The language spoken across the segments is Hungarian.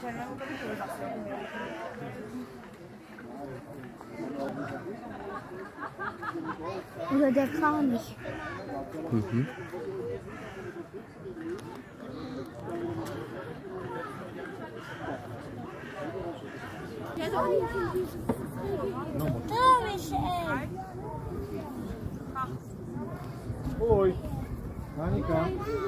cioè non avevo capito cosa fosse. Oder der Kranich. Mhm. Oi, Annika.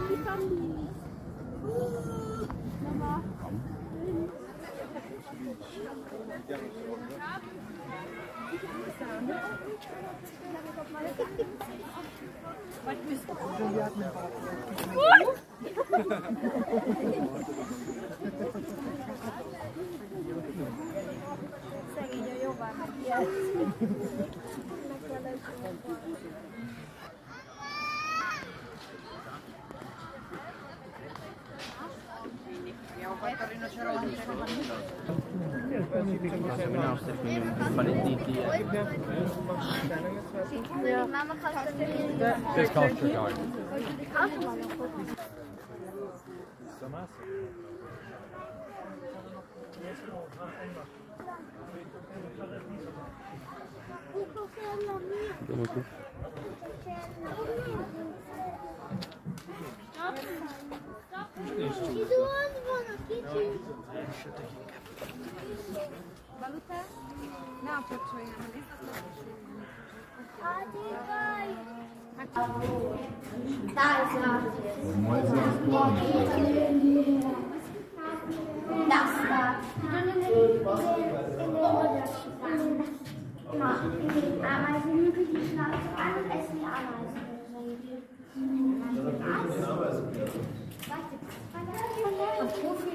Szegény a jobbán. Abbiamo fatto il rinoceronte. Siamo in Austria, quindi un palettiti. Ja. Mama kannst du mir Das kauft schon gar nicht. Valuta? No, počujeme. Ameisen mücken die Schnauze an und essen die Ameisen. Warte,